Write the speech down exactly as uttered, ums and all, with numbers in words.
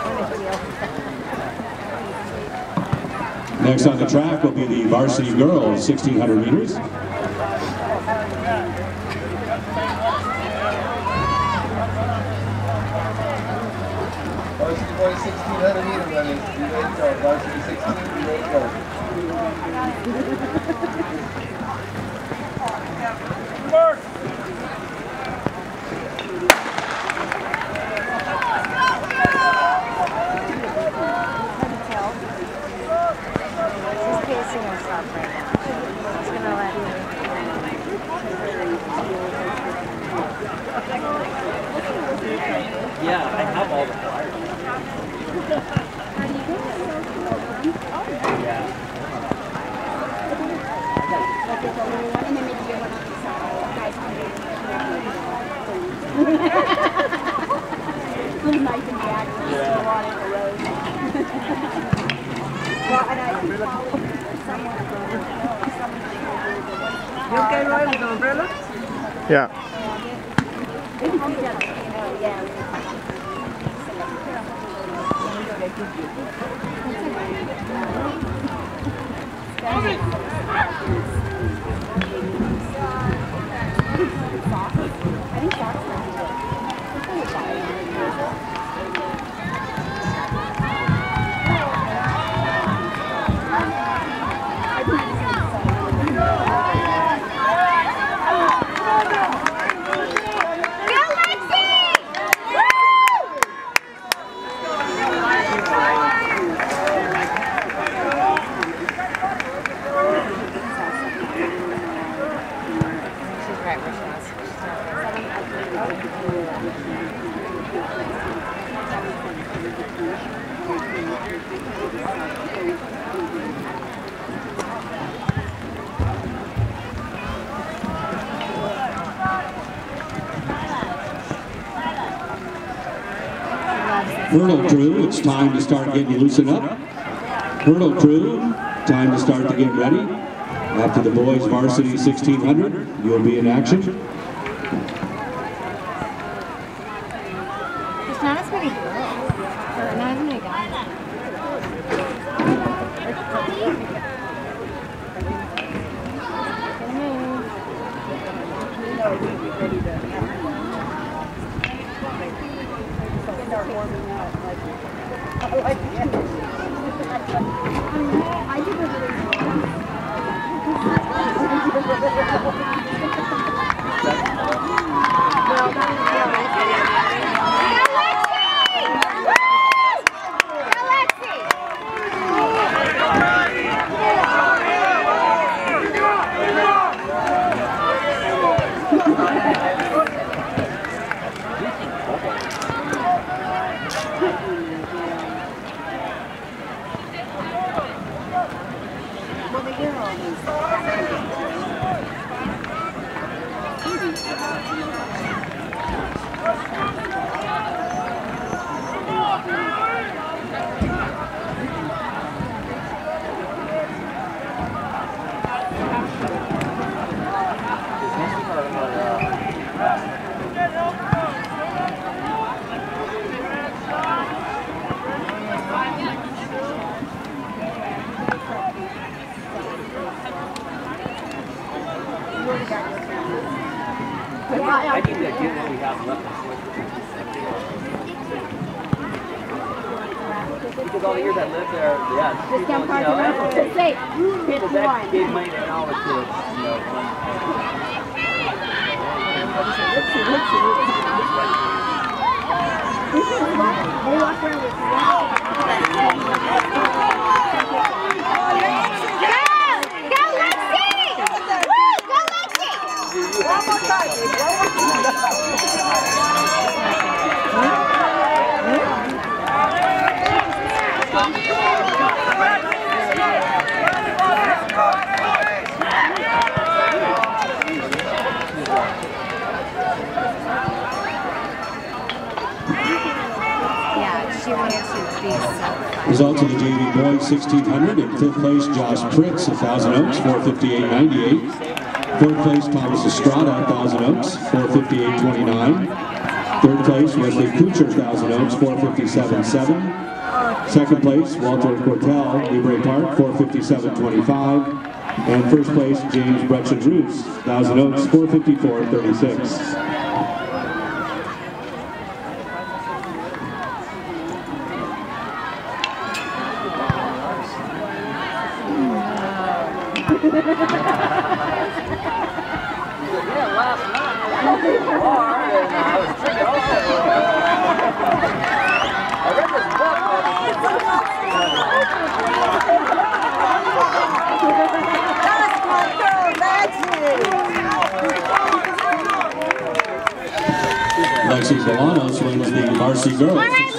Next on the track will be the varsity girls sixteen hundred meters. Varsity boys sixteen hundred meter runners. Be ready to go. Varsity sixteen, be ready to go. Mark! She's pacing herself right now. She's gonna let you. Yeah, I have all the flyers. Yeah. You okay, Roy, with the umbrella? Yeah. I think socks might be good. Hurdle crew, it's time to start getting loosened up. Hurdle crew, time to start to get ready. After the boys varsity sixteen hundred, you'll be in action. There's not as many girls. Or not as many guys. Start warming up. Like, I like it. I do the I think that given what we have left, because all the years I lived there, yeah, people, you know, people that gave money to college kids, you know. Results of the J V boys sixteen hundred. In fifth place, Josh Pritz of Thousand Oaks, four fifty-eight ninety-eight. Fourth place, Thomas Estrada of Thousand Oaks, four fifty-eight twenty-nine. Third place, Wesley Kuchar, Thousand Oaks, four fifty-seven seven. Second place, Walter Cortell, Newbury Park, four fifty-seven twenty-five. And first place, James Bretchen Roos, Thousand Oaks, four fifty-four thirty-six. Yeah, last night I was in the bar and I was drinking all over. I read this book that That's my girl, that's Lexi Bolanos wins the varsity girls.